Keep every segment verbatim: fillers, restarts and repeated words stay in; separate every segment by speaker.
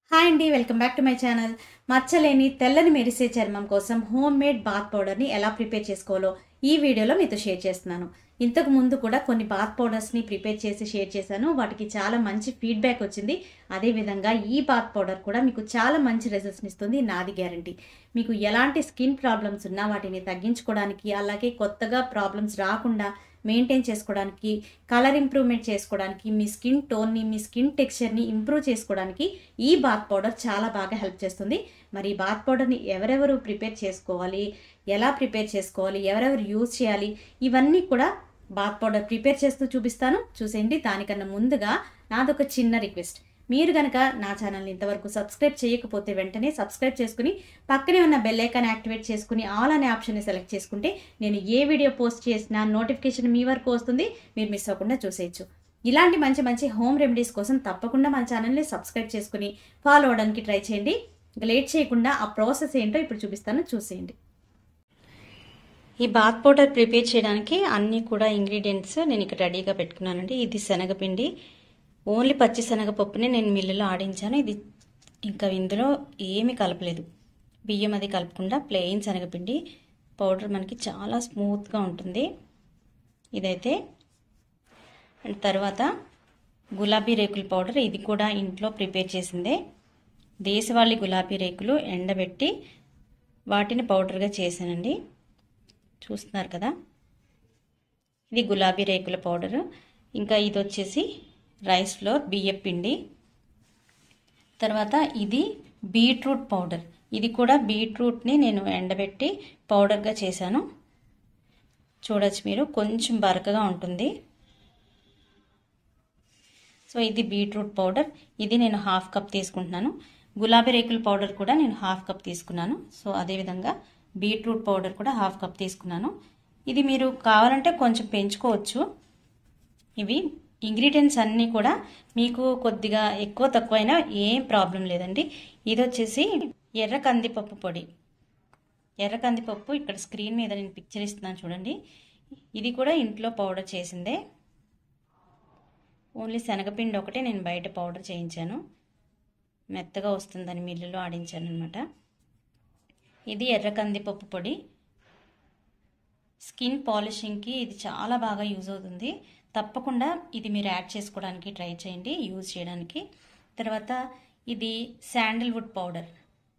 Speaker 1: Hi అండి, welcome back to my channel. మచ్చలేని తెల్లని మెరిసే చర్మం కోసం హోమ్ మేడ్ బాత్ పౌడర్ని ఎలా ప్రిపేర్ చేసుకోవాలో ఈ వీడియోలో మీతో షేర్ చేస్తున్నాను. ఇంతకు ముందు కూడా కొన్ని బాత్ పౌడర్స్ని ప్రిపేర్ చేసి షేర్ చేశాను. వాటికి చాలా మంచి ఫీడ్బ్యాక్ వచ్చింది. అదేవిధంగా ఈ బాత్ పౌడర్ కూడా మీకు చాలా మంచి రిజల్ట్స్ని ఇస్తుంది, నాది గ్యారంటీ. మీకు ఎలాంటి స్కిన్ ప్రాబ్లమ్స్ ఉన్నా వాటిని తగ్గించుకోవడానికి, అలాగే కొత్తగా ప్రాబ్లమ్స్ రాకుండా మెయింటైన్ చేసుకోవడానికి, కలర్ ఇంప్రూవ్మెంట్ చేసుకోవడానికి, మీ స్కిన్ టోన్ని, మీ స్కిన్ టెక్స్చర్ని ఇంప్రూవ్ చేసుకోవడానికి ఈ బాత్ పౌడర్ చాలా బాగా హెల్ప్ చేస్తుంది. మరి ఈ బాత్ పౌడర్ని ఎవరెవరు ప్రిపేర్ చేసుకోవాలి, ఎలా ప్రిపేర్ చేసుకోవాలి, ఎవరెవరు యూజ్ చేయాలి, ఇవన్నీ కూడా బాత్ పౌడర్ ప్రిపేర్ చేస్తూ చూపిస్తాను, చూసేయండి. దానికన్నా ముందుగా నాదొక చిన్న రిక్వెస్ట్. మీరు కనుక నా ఛానల్ని ఇంతవరకు సబ్స్క్రైబ్ చేయకపోతే వెంటనే సబ్స్క్రైబ్ చేసుకుని పక్కనే ఉన్న బెల్ ఐకాన్ యాక్టివేట్ చేసుకుని ఆల్ అనే ఆప్షన్ని సెలెక్ట్ చేసుకుంటే నేను ఏ వీడియో పోస్ట్ చేసినా నోటిఫికేషన్ మీ వరకు వస్తుంది, మీరు మిస్ అవ్వకుండా చూసేయచ్చు. ఇలాంటి మంచి మంచి హోమ్ రెమెడీస్ కోసం తప్పకుండా మన ఛానల్ని సబ్స్క్రైబ్ చేసుకుని ఫాలో అవడానికి ట్రై చేయండి. లేట్ చేయకుండా ఆ ప్రాసెస్ ఏంటో ఇప్పుడు చూపిస్తాను, చూసేయండి. ఈ బాత్ పౌడర్ ప్రిపేర్ చేయడానికి అన్నీ కూడా ఇంగ్రీడియంట్స్ నేను ఇక్కడ రెడీగా పెట్టుకున్నానండి. ఇది శనగపిండి, ఓన్లీ పచ్చి శనగపప్పుని నేను మిల్లులో ఆడించాను. ఇది ఇంకా ఇందులో ఏమీ కలపలేదు, బియ్యం అది కలపకుండా ప్లెయిన్ శనగపిండి పౌడర్ మనకి చాలా స్మూత్గా ఉంటుంది ఇదైతే. అండ్ తర్వాత గులాబీ రేకుల పౌడర్, ఇది కూడా ఇంట్లో ప్రిపేర్ చేసిందే. దేశవాళీ గులాబీ రేకులు ఎండబెట్టి వాటిని పౌడర్గా చేశానండి, చూస్తున్నారు కదా. ఇది గులాబీ రేకుల పౌడరు. ఇంకా ఇది వచ్చేసి రైస్ ఫ్లోర్, బియ్యం పిండి. తర్వాత ఇది బీట్రూట్ పౌడర్, ఇది కూడా బీట్రూట్ని నేను ఎండబెట్టి పౌడర్గా చేశాను. చూడొచ్చు మీరు, కొంచెం బరకగా ఉంటుంది. సో ఇది బీట్రూట్ పౌడర్, ఇది నేను హాఫ్ కప్ తీసుకుంటున్నాను. గులాబీ రేకుల పౌడర్ కూడా నేను హాఫ్ కప్ తీసుకున్నాను. సో అదేవిధంగా బీట్రూట్ పౌడర్ కూడా హాఫ్ కప్ తీసుకున్నాను. ఇది మీరు కావాలంటే కొంచెం పెంచుకోవచ్చు. ఇవి ఇంగ్రీడియంట్స్ అన్నీ కూడా మీకు కొద్దిగా ఎక్కువ తక్కువైనా ఏం ప్రాబ్లం లేదండి. ఇది వచ్చేసి ఎర్ర కందిపప్పు పొడి. ఎర్ర కందిపప్పు ఇక్కడ స్క్రీన్ మీద నేను పిక్చర్ ఇస్తున్నాను చూడండి. ఇది కూడా ఇంట్లో పౌడర్ చేసిందే. ఓన్లీ శనగపిండి ఒకటే నేను బయట పౌడర్ చేయించాను, మెత్తగా వస్తుందని మిల్లులో ఆడించాను అనమాట. ఇది ఎర్ర కందిపప్పు పొడి. స్కిన్ పాలిషింగ్కి ఇది చాలా బాగా యూజ్ అవుతుంది. తప్పకుండా ఇది మీరు యాడ్ చేసుకోవడానికి ట్రై చేయండి, యూజ్ చేయడానికి. తర్వాత ఇది శాండిల్వుడ్ పౌడర్,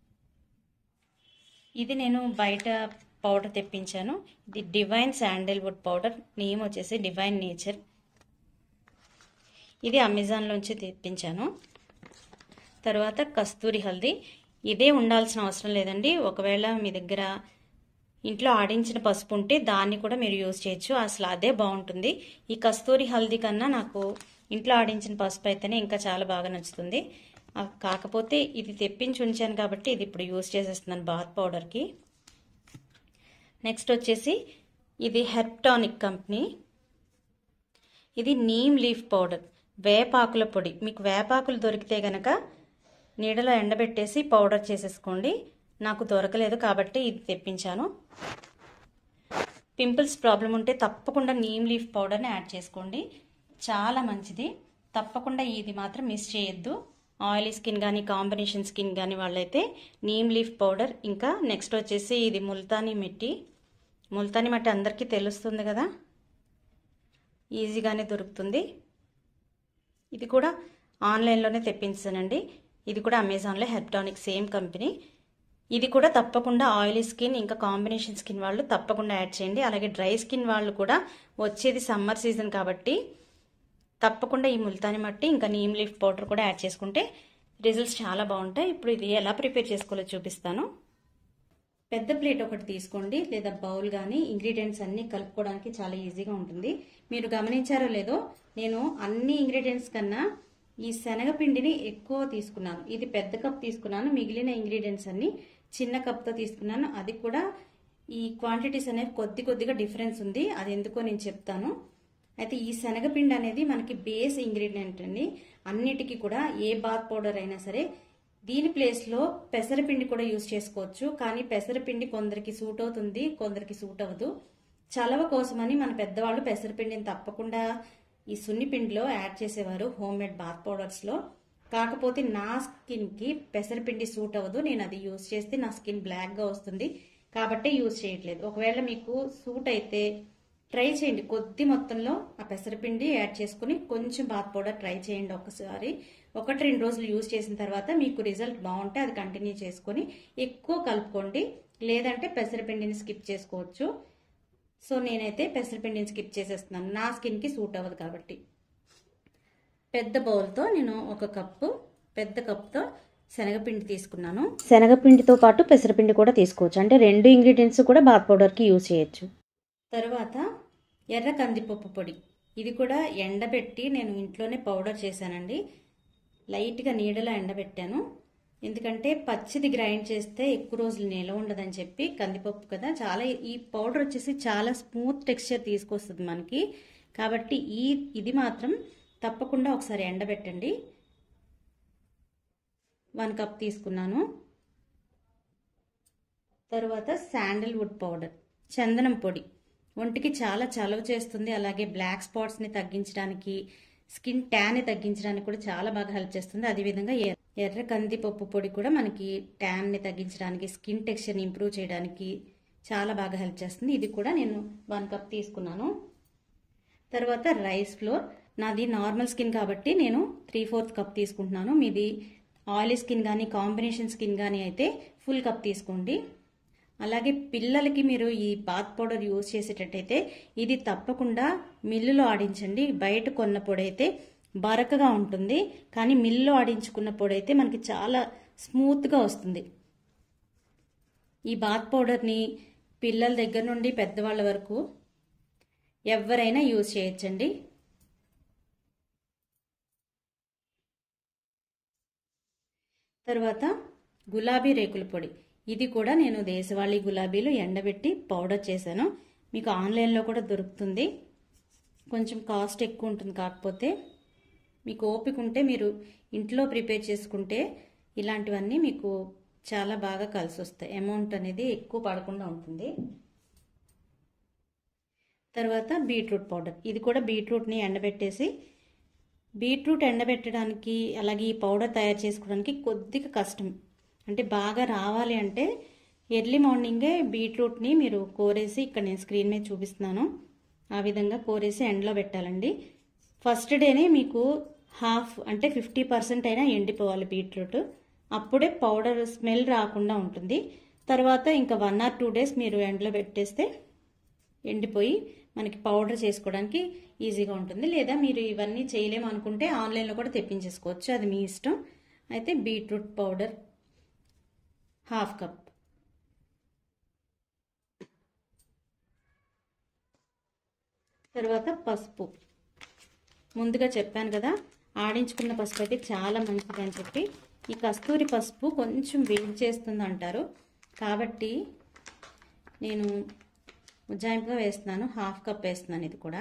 Speaker 1: ఇది నేను బయట పౌడర్ తెప్పించాను. ఇది డివైన్ శాండిల్వుడ్ పౌడర్, నేమ్ వచ్చేసి డివైన్ నేచర్. ఇది అమెజాన్లోంచి తెప్పించాను. తర్వాత కస్తూరి హల్దీ, ఇదే ఉండాల్సిన అవసరం లేదండి. ఒకవేళ మీ దగ్గర ఇంట్లో ఆడించిన పసుపు ఉంటే దాన్ని కూడా మీరు యూజ్ చేయొచ్చు, అసలు అదే బాగుంటుంది. ఈ కస్తూరి హల్దీ కన్నా నాకు ఇంట్లో ఆడించిన పసుపు అయితేనే ఇంకా చాలా బాగా నచ్చుతుంది. కాకపోతే ఇది తెప్పించి ఉంచాను కాబట్టి ఇది ఇప్పుడు యూజ్ చేసేస్తున్నాను బాత్ పౌడర్కి. నెక్స్ట్ వచ్చేసి ఇది హెర్బ్టానిక్ కంపెనీ, ఇది నీమ్ లీఫ్ పౌడర్, వేపాకుల పొడి. మీకు వేపాకులు దొరికితే గనక నీడలో ఎండబెట్టేసి పౌడర్ చేసేసుకోండి. నాకు దొరకలేదు కాబట్టి ఇది తెప్పించాను. పింపుల్స్ ప్రాబ్లం ఉంటే తప్పకుండా నీమ్ లీఫ్ పౌడర్ని యాడ్ చేసుకోండి, చాలా మంచిది. తప్పకుండా ఇది మాత్రం మిస్ చేయొద్దు. ఆయిలీ స్కిన్ కానీ కాంబినేషన్ స్కిన్ కానీ వాళ్ళైతే నీమ్ లీఫ్ పౌడర్. ఇంకా నెక్స్ట్ వచ్చేసి ఇది ముల్తానీ మిట్టి. ముల్తానీ మట్టి అందరికీ తెలుస్తుంది కదా, ఈజీగానే దొరుకుతుంది. ఇది కూడా ఆన్లైన్లోనే తెప్పించానండి. ఇది కూడా అమెజాన్లో హెర్బ్టానిక్ సేమ్ కంపెనీ. ఇది కూడా తప్పకుండా ఆయిలీ స్కిన్ ఇంకా కాంబినేషన్ స్కిన్ వాళ్ళు తప్పకుండా యాడ్ చేయండి. అలాగే డ్రై స్కిన్ వాళ్ళు కూడా, వచ్చేది సమ్మర్ సీజన్ కాబట్టి తప్పకుండా ఈ ముల్తానీ మట్టి ఇంకా నీమ్ లీఫ్ పౌడర్ కూడా యాడ్ చేసుకుంటే రిజల్ట్స్ చాలా బాగుంటాయి. ఇప్పుడు ఇది ఎలా ప్రిపేర్ చేసుకోవాలో చూపిస్తాను. పెద్ద ప్లేట్ ఒకటి తీసుకోండి, లేదా బౌల్ కానీ. ఇంగ్రీడియంట్స్ అన్నీ కలుపుకోవడానికి చాలా ఈజీగా ఉంటుంది. మీరు గమనించారో లేదో, నేను అన్ని ఇంగ్రీడియంట్స్ కన్నా ఈ శనగపిండిని ఎక్కువ తీసుకున్నాను. ఇది పెద్ద కప్ తీసుకున్నాను, మిగిలిన ఇంగ్రీడియంట్స్ అన్ని చిన్న కప్తో తీసుకున్నాను. అది కూడా ఈ క్వాంటిటీస్ అనేవి కొద్ది కొద్దిగా డిఫరెన్స్ ఉంది, అది ఎందుకో నేను చెప్తాను. అయితే ఈ శనగపిండి అనేది మనకి బేస్ ఇంగ్రీడియంట్ అండి అన్నిటికీ కూడా. ఏ బాత్ పౌడర్ అయినా సరే దీని ప్లేస్లో పెసరపిండి కూడా యూజ్ చేసుకోవచ్చు, కానీ పెసరపిండి కొందరికి సూట్ అవుతుంది, కొందరికి సూట్ అవ్వదు. చలవ కోసమని మన పెద్దవాళ్ళు పెసరపిండిని తప్పకుండా ఈ సున్నిపిండిలో యాడ్ చేసేవారు హోమ్ మేడ్ బాత్ పౌడర్స్లో. కాకపోతే నా స్కిన్కి పెసరపిండి సూట్ అవ్వదు. నేను అది యూజ్ చేస్తే నా స్కిన్ బ్లాక్గా వస్తుంది కాబట్టి యూజ్ చేయట్లేదు. ఒకవేళ మీకు సూట్ అయితే ట్రై చేయండి. కొద్ది మొత్తంలో ఆ పెసరపిండి యాడ్ చేసుకుని కొంచెం బాత్ పౌడర్ ట్రై చేయండి ఒకసారి. ఒకటి రెండు రోజులు యూజ్ చేసిన తర్వాత మీకు రిజల్ట్ బాగుంటే అది కంటిన్యూ చేసుకొని ఎక్కువ కలుపుకోండి. లేదంటే పెసరపిండిని స్కిప్ చేసుకోవచ్చు. సో నేనైతే పెసరపిండిని స్కిప్ చేసేస్తున్నాను, నా స్కిన్కి సూట్ అవ్వదు కాబట్టి. పెద్ద బౌల్తో నేను ఒక కప్పు పెద్ద కప్తో శనగపిండి తీసుకున్నాను. శనగపిండితో పాటు పెసరపిండి కూడా తీసుకోవచ్చు, అంటే రెండు ఇంగ్రీడియంట్స్ కూడా బాత్ పౌడర్కి యూజ్ చేయొచ్చు. తర్వాత ఎర్ర కందిపప్పు పొడి, ఇది కూడా ఎండబెట్టి నేను ఇంట్లోనే పౌడర్ చేశానండి. లైట్గా నీడలో ఎండబెట్టాను, ఎందుకంటే పచ్చిది గ్రైండ్ చేస్తే ఎక్కువ రోజులు నిల్వ ఉండదని చెప్పి. కందిపప్పు కదా, చాలా ఈ పౌడర్ వచ్చేసి చాలా స్మూత్ టెక్స్చర్ తీసుకొస్తుంది మనకి, కాబట్టి ఈ ఇది మాత్రం తప్పకుండా ఒకసారి ఎండబెట్టండి. వన్ కప్ తీసుకున్నాను. తర్వాత శాండల్వుడ్ పౌడర్, చందనం పొడి, ఒంటికి చాలా చలవ చేస్తుంది. అలాగే బ్లాక్ స్పాట్స్ని తగ్గించడానికి, స్కిన్ ట్యాన్ని తగ్గించడానికి కూడా చాలా బాగా హెల్ప్ చేస్తుంది. అదేవిధంగా ఎర్ర కందిపప్పు పొడి కూడా మనకి ట్యాన్ని తగ్గించడానికి, స్కిన్ టెక్స్చర్ని ఇంప్రూవ్ చేయడానికి చాలా బాగా హెల్ప్ చేస్తుంది. ఇది కూడా నేను వన్ కప్ తీసుకున్నాను. తర్వాత రైస్ ఫ్లోర్, నాది నార్మల్ స్కిన్ కాబట్టి నేను త్రీ ఫోర్త్ కప్ తీసుకుంటున్నాను. మీది ఆయిలీ స్కిన్ కానీ కాంబినేషన్ స్కిన్ కానీ అయితే ఫుల్ కప్ తీసుకోండి. అలాగే పిల్లలకి మీరు ఈ బాత్ పౌడర్ యూజ్ చేసేటట్టయితే ఇది తప్పకుండా మిల్లులో ఆడించండి. బయట కొన్న పొడి అయితే బరకగా ఉంటుంది, కానీ మిల్లులో ఆడించుకున్న పొడి అయితే మనకి చాలా స్మూత్గా వస్తుంది. ఈ బాత్ పౌడర్ని పిల్లల దగ్గర నుండి పెద్దవాళ్ళ వరకు ఎవరైనా యూజ్ చేయొచ్చండి. తర్వాత గులాబీ రేకుల పొడి, ఇది కూడా నేను దేశవాళీ గులాబీలు ఎండబెట్టి పౌడర్ చేశాను. మీకు ఆన్లైన్లో కూడా దొరుకుతుంది, కొంచెం కాస్ట్ ఎక్కువ ఉంటుంది. కాకపోతే మీకు ఓపిక ఉంటే మీరు ఇంట్లో ప్రిపేర్ చేసుకుంటే ఇలాంటివన్నీ మీకు చాలా బాగా కలిసి వస్తాయి. అమౌంట్ అనేది ఎక్కువ పడకుండా ఉంటుంది. తర్వాత బీట్రూట్ పౌడర్, ఇది కూడా బీట్రూట్ని ఎండబెట్టేసి, బీట్రూట్ ఎండబెట్టడానికి అలాగే ఈ పౌడర్ తయారు చేసుకోవడానికి కొద్దిగా కష్టం. అంటే బాగా రావాలి అంటే ఎర్లీ మార్నింగే బీట్రూట్ని మీరు కోరేసి, ఇక్కడ నేను స్క్రీన్ మీద చూపిస్తున్నాను ఆ విధంగా కోరేసి ఎండలో పెట్టాలండి. ఫస్ట్ డేనే మీకు హాఫ్ అంటే ఫిఫ్టీ పర్సెంట్ అయినా ఎండిపోవాలి బీట్రూట్, అప్పుడే పౌడర్ స్మెల్ రాకుండా ఉంటుంది. తర్వాత ఇంకా వన్ ఆర్ టూ డేస్ మీరు ఎండలో పెట్టేస్తే ఎండిపోయి మనకి పౌడర్ చేసుకోవడానికి ఈజీగా ఉంటుంది. లేదా మీరు ఇవన్నీ చేయలేము అనుకుంటే ఆన్లైన్లో కూడా తెప్పించేసుకోవచ్చు, అది మీ ఇష్టం. అయితే బీట్రూట్ పౌడర్ హాఫ్ కప్. తర్వాత పసుపు, ముందుగా చెప్పాను కదా ఆడించుకున్న పసుపు అయితే చాలా మంచిది అని చెప్పి. ఈ కస్తూరి పసుపు కొంచెం వేడి చేస్తుంది అంటారు, కాబట్టి నేను ఉజ్జాయింపుగా వేస్తున్నాను, హాఫ్ కప్ వేస్తున్నాను. ఇది కూడా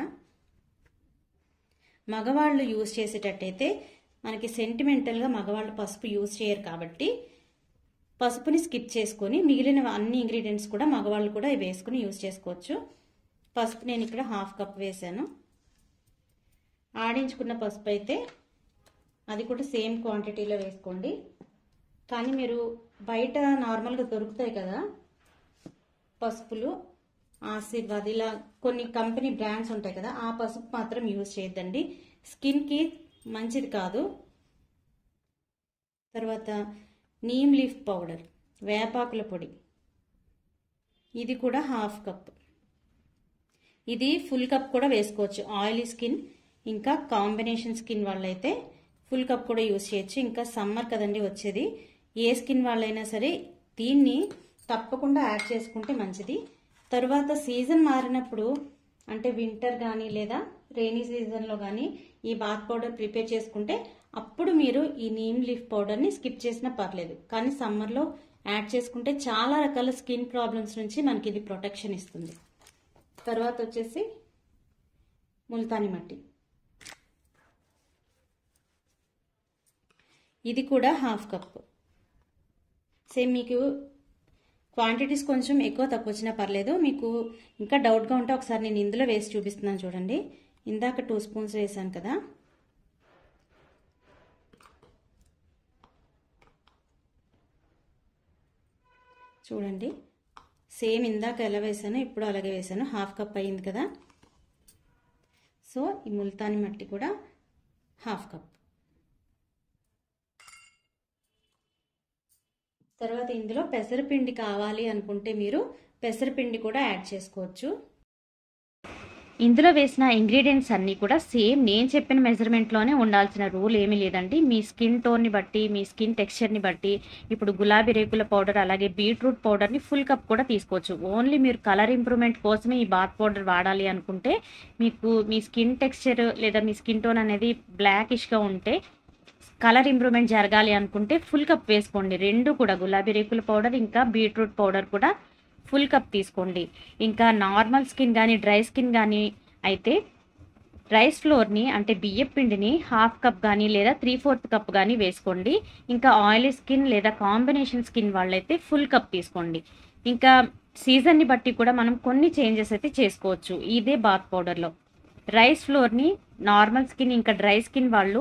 Speaker 1: మగవాళ్ళు యూజ్ చేసేటట్టయితే మనకి సెంటిమెంటల్గా మగవాళ్ళు పసుపు యూజ్ చేయరు కాబట్టి పసుపుని స్కిప్ చేసుకొని మిగిలిన అన్ని ఇంగ్రీడియంట్స్ కూడా మగవాళ్ళు కూడా వేసుకుని యూజ్ చేసుకోవచ్చు. పసుపు నేను ఇక్కడ హాఫ్ కప్ వేసాను. ఆడించుకున్న పసుపు అయితే అది కూడా సేమ్ క్వాంటిటీలో వేసుకోండి. కానీ మీరు బయట నార్మల్గా దొరుకుతాయి కదా పసుపులు, ఆశీర్వాద్ ఇలా కొన్ని కంపెనీ బ్రాండ్స్ ఉంటాయి కదా, ఆ పసుపు మాత్రం యూజ్ చేయొద్దండి, స్కిన్కి మంచిది కాదు. తర్వాత నీమ్ లీఫ్ పౌడర్, వేపాకుల పొడి, ఇది కూడా హాఫ్ కప్. ఇది ఫుల్ కప్ కూడా వేసుకోవచ్చు. ఆయిలీ స్కిన్ ఇంకా కాంబినేషన్ స్కిన్ వాళ్ళైతే ఫుల్ కప్ కూడా యూజ్ చేయొచ్చు. ఇంకా సమ్మర్ కదండి వచ్చేది, ఏ స్కిన్ వాళ్ళైనా సరే దీన్ని తప్పకుండా యాడ్ చేసుకుంటే మంచిది. తర్వాత సీజన్ మారినప్పుడు అంటే వింటర్ కానీ లేదా రెయినీ సీజన్లో కానీ ఈ బాత్ పౌడర్ ప్రిపేర్ చేసుకుంటే అప్పుడు మీరు ఈ నీమ్ లీఫ్ పౌడర్ని స్కిప్ చేసినా పర్లేదు. కానీ సమ్మర్లో యాడ్ చేసుకుంటే చాలా రకాల స్కిన్ ప్రాబ్లమ్స్ నుంచి మనకి ఇది ప్రొటెక్షన్ ఇస్తుంది. తర్వాత వచ్చేసి ముల్తానీ మట్టి, ఇది కూడా హాఫ్ కప్. సేమ్ మీకు క్వాంటిటీస్ కొంచెం ఎక్కువ తక్కువ వచ్చినా పర్లేదు. మీకు ఇంకా డౌట్గా ఉంటే ఒకసారి నేను ఇందులో వేసి చూపిస్తున్నాను చూడండి. ఇందాక టూ స్పూన్స్ వేసాను కదా, చూడండి, సేమ్ ఇందాక ఎలా వేసానో ఇప్పుడు అలాగే వేసాను. హాఫ్ కప్ అయింది కదా. సో ఈ ముల్తాని మట్టి కూడా హాఫ్ కప్. తర్వాత ఇందులో పెసరపిండి కావాలి అనుకుంటే మీరు పెసరపిండి కూడా యాడ్ చేసుకోవచ్చు. ఇందులో వేసిన ఇంగ్రీడియంట్స్ అన్నీ కూడా సేమ్ నేను చెప్పిన మెజర్మెంట్లోనే ఉండాల్సిన రూల్ ఏమీ లేదండి. మీ స్కిన్ టోన్ని బట్టి, మీ స్కిన్ టెక్స్చర్ని బట్టి, ఇప్పుడు గులాబీ రేకుల పౌడర్ అలాగే బీట్రూట్ పౌడర్ని ఫుల్ కప్ కూడా తీసుకోవచ్చు. ఓన్లీ మీరు కలర్ ఇంప్రూవ్మెంట్ కోసమే ఈ బాత్ పౌడర్ వాడాలి అనుకుంటే, మీకు మీ స్కిన్ టెక్స్చర్ లేదా మీ స్కిన్ టోన్ అనేది బ్లాకిష్గా ఉంటే, కలర్ ఇంప్రూవ్మెంట్ జరగాలి అనుకుంటే ఫుల్ కప్ వేసుకోండి. రెండు కూడా గులాబీ రేకుల పౌడర్ ఇంకా బీట్రూట్ పౌడర్ కూడా ఫుల్ కప్ తీసుకోండి. ఇంకా నార్మల్ స్కిన్ కానీ డ్రై స్కిన్ కానీ అయితే రైస్ ఫ్లోర్ని అంటే బియ్యం పిండిని హాఫ్ కప్ కానీ లేదా త్రీ ఫోర్త్ కప్ కానీ వేసుకోండి. ఇంకా ఆయిలీ స్కిన్ లేదా కాంబినేషన్ స్కిన్ వాళ్ళైతే ఫుల్ కప్ తీసుకోండి. ఇంకా సీజన్ని బట్టి కూడా మనం కొన్ని చేంజెస్ అయితే చేసుకోవచ్చు ఇదే బాత్ పౌడర్లో. రైస్ ఫ్లోర్ని నార్మల్ స్కిన్ ఇంకా డ్రై స్కిన్ వాళ్ళు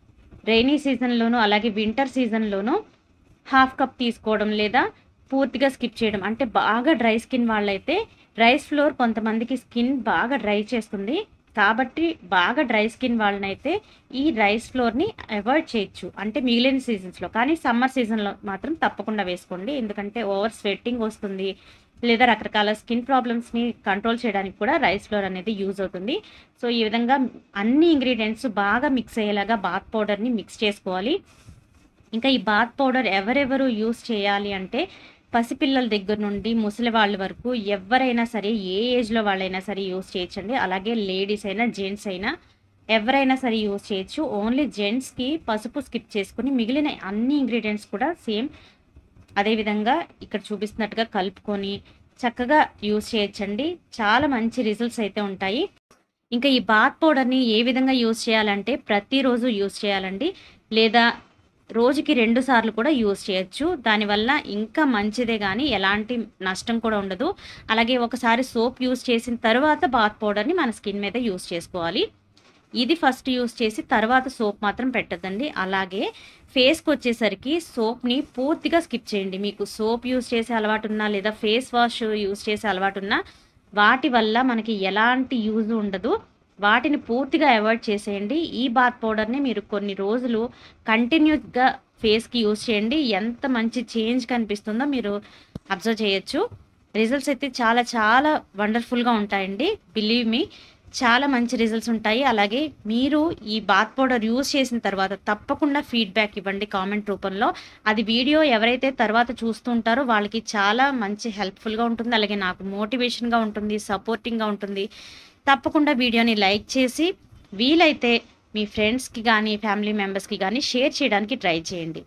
Speaker 1: రైనీ సీజన్లోనూ అలాగే వింటర్ సీజన్లోనూ హాఫ్ కప్ తీసుకోవడం లేదా పూర్తిగా స్కిప్ చేయడం. అంటే బాగా డ్రై స్కిన్ వాళ్ళైతే రైస్ ఫ్లోర్ కొంతమందికి స్కిన్ బాగా డ్రై చేస్తుంది కాబట్టి బాగా డ్రై స్కిన్ వాళ్ళనైతే ఈ రైస్ ఫ్లోర్ని అవాయిడ్ చేయొచ్చు అంటే మిగిలిన సీజన్స్లో. కానీ సమ్మర్ సీజన్లో మాత్రం తప్పకుండా వేసుకోండి, ఎందుకంటే ఓవర్ స్వెట్టింగ్ వస్తుంది లేదా రకరకాల స్కిన్ ప్రాబ్లమ్స్ని కంట్రోల్ చేయడానికి కూడా రైస్ ఫ్లోర్ అనేది యూజ్ అవుతుంది. సో ఈ విధంగా అన్ని ఇంగ్రీడియంట్స్ బాగా మిక్స్ అయ్యేలాగా బాత్ పౌడర్ని మిక్స్ చేసుకోవాలి. ఇంకా ఈ బాత్ పౌడర్ ఎవరెవరు యూజ్ చేయాలి అంటే పసిపిల్లల దగ్గర నుండి ముసలి వాళ్ళ వరకు ఎవరైనా సరే, ఏ ఏజ్లో వాళ్ళైనా సరే యూజ్ చేయొచ్చండి. అలాగే లేడీస్ అయినా జెంట్స్ అయినా ఎవరైనా సరే యూజ్ చేయొచ్చు. ఓన్లీ జెంట్స్కి పసుపు స్కిప్ చేసుకుని మిగిలిన అన్ని ఇంగ్రీడియంట్స్ కూడా సేమ్ అదేవిధంగా ఇక్కడ చూపిస్తున్నట్టుగా కలుపుకొని చక్కగా యూజ్ చేయొచ్చండి. చాలా మంచి రిజల్ట్స్ అయితే ఉంటాయి. ఇంకా ఈ బాత్ పౌడర్ని ఏ విధంగా యూజ్ చేయాలంటే ప్రతిరోజు యూజ్ చేయాలండి, లేదా రోజుకి రెండు సార్లు కూడా యూజ్ చేయొచ్చు. దానివల్ల ఇంకా మంచిదే కానీ ఎలాంటి నష్టం కూడా ఉండదు. అలాగే ఒకసారి సోప్ యూజ్ చేసిన తర్వాత బాత్ పౌడర్ని మన స్కిన్ మీద యూజ్ చేసుకోవాలి. ఇది ఫస్ట్ యూజ్ చేసి తర్వాత సోప్ మాత్రం పెట్టద్దండి. అలాగే ఫేస్కి వచ్చేసరికి సోప్ని పూర్తిగా స్కిప్ చేయండి. మీకు సోప్ యూజ్ చేసే అలవాటు ఉన్నా లేదా ఫేస్ వాష్ యూజ్ చేసే అలవాటు ఉన్నా వాటి వల్ల మనకి ఎలాంటి యూజ్ ఉండదు. వాటిని పూర్తిగా అవాయిడ్ చేసేయండి. ఈ బాత్ పౌడర్ని మీరు కొన్ని రోజులు కంటిన్యూగా ఫేస్కి యూజ్ చేయండి. ఎంత మంచి చేంజ్ కనిపిస్తుందో మీరు అబ్జర్వ్ చేయొచ్చు. రిజల్ట్స్ అయితే చాలా చాలా వండర్ఫుల్గా ఉంటాయండి. బిలీవ్ మీ, చాలా మంచి రిజల్ట్స్ ఉంటాయి. అలాగే మీరు ఈ బాత్ పౌడర్ యూజ్ చేసిన తర్వాత తప్పకుండా ఫీడ్బ్యాక్ ఇవ్వండి కామెంట్ రూపంలో. అది వీడియో ఎవరైతే తర్వాత చూస్తుంటారో వాళ్ళకి చాలా మంచి హెల్ప్ఫుల్గా ఉంటుంది. అలాగే నాకు మోటివేషన్గా ఉంటుంది, సపోర్టింగ్గా ఉంటుంది. తప్పకుండా వీడియోని లైక్ చేసి వీలైతే మీ ఫ్రెండ్స్కి కానీ ఫ్యామిలీ మెంబర్స్కి కానీ షేర్ చేయడానికి ట్రై చేయండి.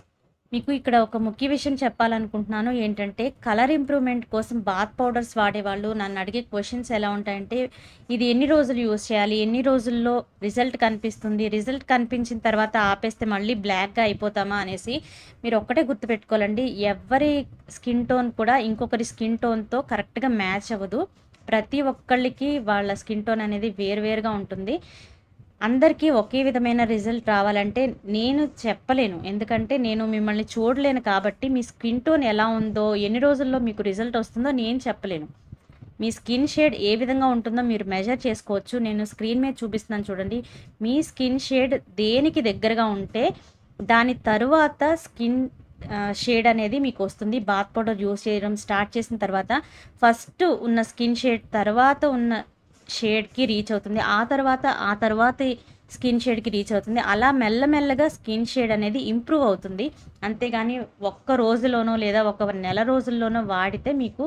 Speaker 1: మీకు ఇక్కడ ఒక ముఖ్య విషయం చెప్పాలనుకుంటున్నాను ఏంటంటే, కలర్ ఇంప్రూవ్మెంట్ కోసం బాత్ పౌడర్స్ వాడేవాళ్ళు నన్ను అడిగే క్వశ్చన్స్ ఎలా ఉంటాయంటే, ఇది ఎన్ని రోజులు యూజ్ చేయాలి, ఎన్ని రోజుల్లో రిజల్ట్ కనిపిస్తుంది, రిజల్ట్ కనిపించిన తర్వాత ఆపేస్తే మళ్ళీ బ్లాక్గా అయిపోతామా అనేసి. మీరు ఒక్కటే గుర్తుపెట్టుకోవాలండి, ఎవరి స్కిన్ టోన్ కూడా ఇంకొకరి స్కిన్ టోన్తో కరెక్ట్గా మ్యాచ్ అవ్వదు. ప్రతి ఒక్కళ్ళకి వాళ్ళ స్కిన్ టోన్ అనేది వేరువేరుగా ఉంటుంది. అందరికీ ఒకే విధమైన రిజల్ట్ రావాలంటే నేను చెప్పలేను, ఎందుకంటే నేను మిమ్మల్ని చూడలేను కాబట్టి. మీ స్కిన్ టోన్ ఎలా ఉందో, ఎన్ని రోజుల్లో మీకు రిజల్ట్ వస్తుందో నేను చెప్పలేను. మీ స్కిన్ షేడ్ ఏ విధంగా ఉంటుందో మీరు మెజర్ చేసుకోవచ్చు. నేను స్క్రీన్ మీద చూపిస్తున్నాను చూడండి. మీ స్కిన్ షేడ్ దేనికి దగ్గరగా ఉంటే దాని తరువాత స్కిన్ షేడ్ అనేది మీకు వస్తుంది. బాత్ పౌడర్ యూజ్ చేయడం స్టార్ట్ చేసిన తర్వాత ఫస్ట్ ఉన్న స్కిన్ షేడ్ తర్వాత ఉన్న షేడ్కి రీచ్ అవుతుంది, ఆ తర్వాత ఆ తర్వాత స్కిన్ షేడ్కి రీచ్ అవుతుంది. అలా మెల్లమెల్లగా స్కిన్ షేడ్ అనేది ఇంప్రూవ్ అవుతుంది. అంతేగాని ఒక్క రోజులోనో లేదా ఒక నెల రోజుల్లోనో వాడితే మీకు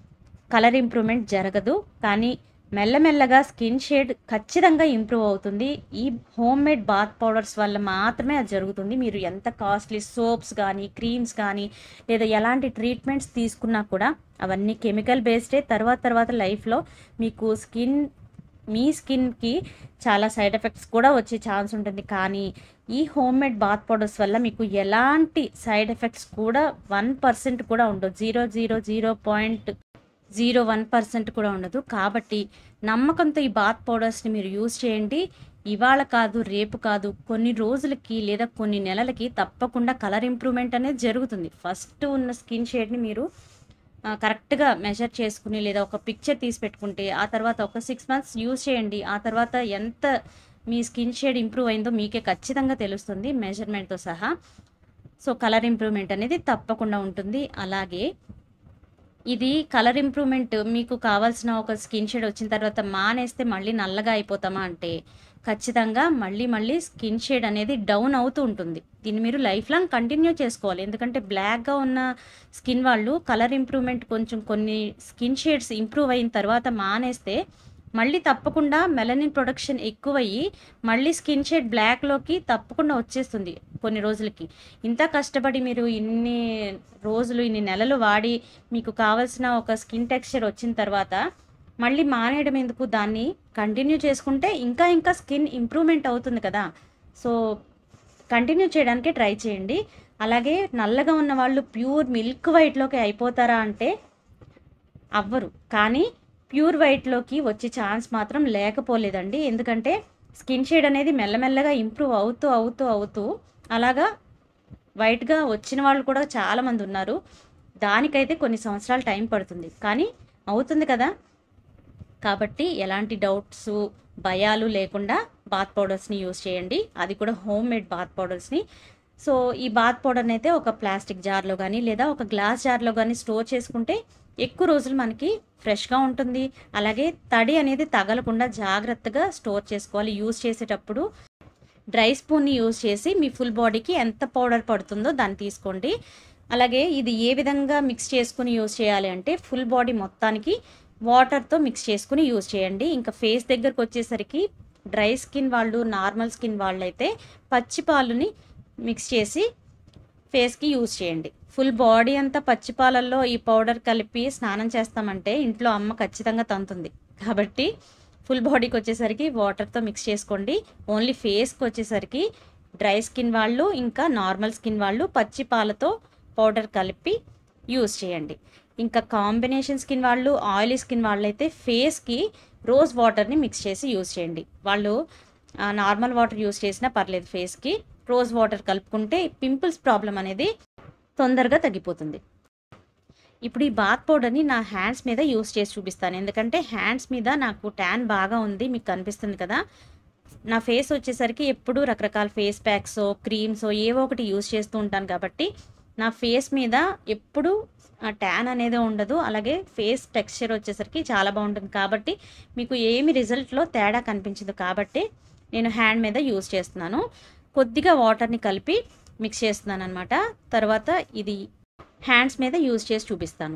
Speaker 1: కలర్ ఇంప్రూవ్మెంట్ జరగదు. కానీ మెల్లమెల్లగా స్కిన్ షేడ్ ఖచ్చితంగా ఇంప్రూవ్ అవుతుంది. ఈ హోమ్ మేడ్ బాత్ పౌడర్స్ వల్ల మాత్రమే అది జరుగుతుంది. మీరు ఎంత కాస్ట్లీ సోప్స్ కానీ క్రీమ్స్ కానీ లేదా ఎలాంటి ట్రీట్మెంట్స్ తీసుకున్నా కూడా అవన్నీ కెమికల్ బేస్డే. తర్వాత తర్వాత లైఫ్లో మీకు స్కిన్ మీ స్కిన్కి చాలా సైడ్ ఎఫెక్ట్స్ కూడా వచ్చే ఛాన్స్ ఉంటుంది. కానీ ఈ హోమ్ మేడ్ బాత్ పౌడర్స్ వల్ల మీకు ఎలాంటి సైడ్ ఎఫెక్ట్స్ కూడా వన్ పర్సెంట్ కూడా ఉండదు. Zero zero zero point zero one percent కూడా ఉండదు. కాబట్టి నమ్మకంతో ఈ బాత్ పౌడర్స్ని మీరు యూజ్ చేయండి. ఇవాళ కాదు, రేపు కాదు, కొన్ని రోజులకి లేదా కొన్ని నెలలకి తప్పకుండా కలర్ ఇంప్రూవ్మెంట్ అనేది జరుగుతుంది. ఫస్ట్ ఉన్న స్కిన్ షేడ్ని మీరు కరెక్ట్‌గా మెజర్ చేసుకుని లేదా ఒక పిక్చర్ తీసి పెట్టుకుంటే ఆ తర్వాత ఒక సిక్స్ మంత్స్ యూజ్ చేయండి. ఆ తర్వాత ఎంత మీ స్కిన్ షేడ్ ఇంప్రూవ్ అయిందో మీకే ఖచ్చితంగా తెలుస్తుంది మెజర్‌మెంట్‌తో సహా. సో, కలర్ ఇంప్రూవ్‌మెంట్ అనేది తప్పకుండా ఉంటుంది. అలాగే ఇది కలర్ ఇంప్రూవ్‌మెంట్ మీకు కావాల్సిన ఒక స్కిన్ షేడ్ వచ్చిన తర్వాత మానేస్తే మళ్ళీ నల్లగా అయిపోతామా అంటే, ఖచ్చితంగా మళ్ళీ మళ్ళీ స్కిన్ షేడ్ అనేది డౌన్ అవుతూ ఉంటుంది. దీన్ని మీరు లైఫ్ లాంగ్ కంటిన్యూ చేసుకోవాలి. ఎందుకంటే బ్లాక్‌గా ఉన్న స్కిన్ వాళ్ళు కలర్ ఇంప్రూవ్‌మెంట్ కొంచెం కొన్ని స్కిన్ షేడ్స్ ఇంప్రూవ్ అయిన తర్వాత మానేస్తే మళ్ళీ తప్పకుండా మెలనిన్ ప్రొడక్షన్ ఎక్కువయ్యి మళ్ళీ స్కిన్ షేడ్ బ్లాక్‌లోకి తప్పకుండా వచ్చేస్తుంది కొన్ని రోజులకి. ఇంత కష్టపడి మీరు ఇన్ని రోజులు, ఇన్ని నెలలు వాడి మీకు కావాల్సిన ఒక స్కిన్ టెక్స్చర్ వచ్చిన తర్వాత మళ్ళీ మానేయడం ఎందుకు? దాన్ని కంటిన్యూ చేసుకుంటే ఇంకా ఇంకా స్కిన్ ఇంప్రూవ్‌మెంట్ అవుతుంది కదా! సో, కంటిన్యూ చేయడానికే ట్రై చేయండి. అలాగే నల్లగా ఉన్న వాళ్ళు ప్యూర్ మిల్క్ వైట్‌లోకి అయిపోతారా అంటే అవ్వరు. కానీ ప్యూర్ వైట్‌లోకి వచ్చే ఛాన్స్ మాత్రం లేకపోలేదండి. ఎందుకంటే స్కిన్ షేడ్ అనేది మెల్లమెల్లగా ఇంప్రూవ్ అవుతూ, అవుతూ, అవుతూ అలాగా వైట్‌గా వచ్చిన వాళ్ళు కూడా చాలామంది ఉన్నారు. దానికైతే కొన్ని సంవత్సరాలు టైం పడుతుంది. కానీ అవుతుంది కదా! కాబట్టి ఎలాంటి డౌట్సు, భయాలు లేకుండా బాత్ పౌడర్స్‌ని యూజ్ చేయండి. అది కూడా హోమ్ మేడ్ బాత్ పౌడర్స్‌ని. సో, ఈ బాత్ పౌడర్‌ని అయితే ఒక ప్లాస్టిక్ జార్‌లో గానీ లేదా ఒక గ్లాస్ జార్‌లో గానీ స్టోర్ చేసుకుంటే ఎక్కువ రోజులు మనకి ఫ్రెష్‌గా ఉంటుంది. అలాగే తడి అనేది తగలకుండా జాగ్రత్తగా స్టోర్ చేసుకోవాలి. యూజ్ చేసేటప్పుడు డ్రై స్పూన్‌ని యూజ్ చేసి మీ ఫుల్ బాడీకి ఎంత పౌడర్ పడుతుందో దాన్ని తీసుకోండి. అలాగే ఇది ఏ విధంగా మిక్స్ చేసుకొని యూజ్ చేయాలి అంటే ఫుల్ బాడీ మొత్తానికి వాటర్‌తో మిక్స్ చేసుకొని యూజ్ చేయండి. ఇంకా ఫేస్ దగ్గరకు వచ్చేసరికి డ్రై స్కిన్ వాళ్ళు, నార్మల్ స్కిన్ వాళ్ళైతే పచ్చి పాలుని మిక్స్ చేసి ఫేస్‌కి యూజ్ చేయండి. ఫుల్ బాడీ అంతా పచ్చి పాలల్లో ఈ పౌడర్ కలిపి స్నానం చేస్తామంటే ఇంట్లో అమ్మ ఖచ్చితంగా తంతుంది. కాబట్టి ఫుల్ బాడీకి వచ్చేసరికి వాటర్‌తో మిక్స్ చేసుకోండి. ఓన్లీ ఫేస్‌కి వచ్చేసరికి డ్రై స్కిన్ వాళ్ళు, ఇంకా నార్మల్ స్కిన్ వాళ్ళు పచ్చి పాలతో పౌడర్ కలిపి యూజ్ చేయండి. ఇంకా కాంబినేషన్ స్కిన్ వాళ్ళు, ఆయిలీ స్కిన్ వాళ్ళైతే ఫేస్‌కి రోజ్ వాటర్‌ని మిక్స్ చేసి యూజ్ చేయండి. వాళ్ళు ఆహ్, నార్మల్ వాటర్ యూజ్ చేసినా పర్లేదు ఫేస్‌కి. రోజ్ వాటర్ కలుపుకుంటే పింపుల్స్ ప్రాబ్లమ్ అనేది తొందరగా తగ్గిపోతుంది. ఇప్పుడు ఈ బాత్ పౌడర్‌ని నా హ్యాండ్స్ మీద యూజ్ చేసి చూపిస్తాను. ఎందుకంటే హ్యాండ్స్ మీద నాకు ట్యాన్ బాగా ఉంది. మీకు కనిపిస్తుంది కదా! నా ఫేస్ వచ్చేసరికి ఎప్పుడూ రకరకాల ఫేస్ ప్యాక్సో, క్రీమ్సో ఏవో ఒకటి యూజ్ చేస్తూ ఉంటాను కాబట్టి నా ఫేస్ మీద ఎప్పుడూ ఆ ట్యాన్ అనేది ఉండదు. అలాగే ఫేస్ టెక్స్చర్ వచ్చేసరికి చాలా బాగుంటుంది. కాబట్టి మీకు ఏమి రిజల్ట్‌లో తేడా కనిపించదు. కాబట్టి నేను హ్యాండ్ మీద యూజ్ చేస్తున్నాను. కొద్దిగా వాటర్‌ని కలిపి మిక్స్ చేస్తున్నాననమాట. తర్వాత ఇది హ్యాండ్స్ మీద యూజ్ చేసి చూపిస్తాను.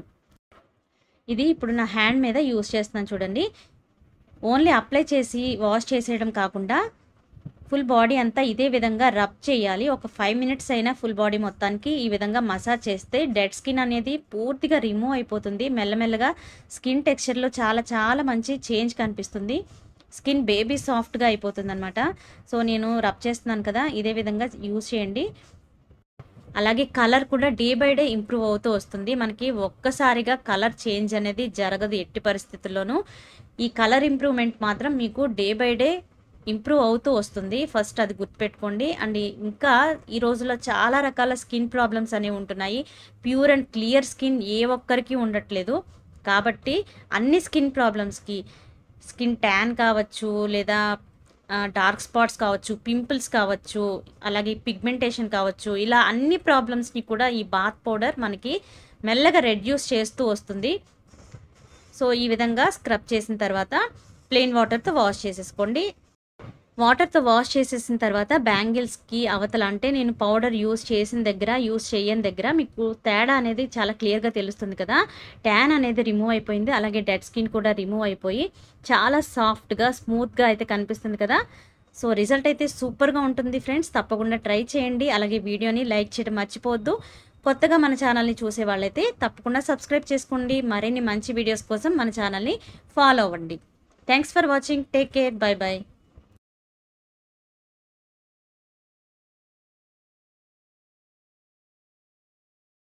Speaker 1: ఇది ఇప్పుడు నా హ్యాండ్ మీద యూజ్ చేస్తున్నాను చూడండి. ఓన్లీ అప్లై చేసి వాష్ చేసేయడం కాకుండా ఫుల్ బాడీ అంతా ఇదే విధంగా రబ్ చేయాలి. ఒక ఫైవ్ మినిట్స్ అయినా ఫుల్ బాడీ మొత్తానికి ఈ విధంగా మసాజ్ చేస్తే డెడ్ స్కిన్ అనేది పూర్తిగా రిమూవ్ అయిపోతుంది. మెల్లమెల్లగా స్కిన్ టెక్స్చర్‌లో చాలా చాలా మంచి చేంజ్ కనిపిస్తుంది. స్కిన్ బేబీ సాఫ్ట్‌గా అయిపోతుందనమాట. సో, నేను రబ్ చేస్తున్నాను కదా! ఇదే విధంగా యూజ్ చేయండి. అలాగే కలర్ కూడా డే బై డే ఇంప్రూవ్ అవుతూ వస్తుంది. మనకి ఒక్కసారిగా కలర్ చేంజ్ అనేది జరగదు ఎట్టి పరిస్థితుల్లోనూ. ఈ కలర్ ఇంప్రూవ్‌మెంట్ మాత్రం మీకు డే బై డే ఇంప్రూవ్ అవుతూ వస్తుంది. ఫస్ట్ అది గుర్తుపెట్టుకోండి. అండ్ ఇంకా ఈ రోజుల్లో చాలా రకాల స్కిన్ ప్రాబ్లమ్స్ అనేవి ఉంటున్నాయి. ప్యూర్ అండ్ క్లియర్ స్కిన్ ఏ ఒక్కరికి ఉండట్లేదు. కాబట్టి అన్ని స్కిన్ ప్రాబ్లమ్స్‌కి స్కిన్ ట్యాన్ కావచ్చు, లేదా డార్క్ స్పాట్స్ కావచ్చు, పింపుల్స్ కావచ్చు, అలాగే పిగ్మెంటేషన్ కావచ్చు, ఇలా అన్ని ప్రాబ్లమ్స్‌ని కూడా ఈ బాత్ పౌడర్ మనకి మెల్లగా రెడ్యూస్ చేస్తూ వస్తుంది. సో, ఈ విధంగా స్క్రబ్ చేసిన తర్వాత ప్లెయిన్ వాటర్‌తో వాష్ చేసేసుకోండి. వాటర్‌తో వాష్ చేసేసిన తర్వాత బ్యాంగిల్స్‌కి అవతల అంటే నేను పౌడర్ యూజ్ చేసిన దగ్గర, యూజ్ చేయని దగ్గర మీకు తేడా అనేది చాలా క్లియర్‌గా తెలుస్తుంది కదా! ట్యాన్ అనేది రిమూవ్ అయిపోయింది. అలాగే డెడ్ స్కిన్ కూడా రిమూవ్ అయిపోయి చాలా సాఫ్ట్‌గా, స్మూత్‌గా అయితే కనిపిస్తుంది కదా! సో, రిజల్ట్ అయితే సూపర్‌గా ఉంటుంది ఫ్రెండ్స్. తప్పకుండా ట్రై చేయండి. అలాగే వీడియోని లైక్ చేయడం మర్చిపోవద్దు. కొత్తగా మన ఛానల్‌ని చూసే వాళ్ళైతే తప్పకుండా సబ్స్క్రైబ్ చేసుకోండి. మరిన్ని మంచి వీడియోస్ కోసం మన ఛానల్‌ని ఫాలో అవ్వండి. Thanks for watching. Take care. Bye by.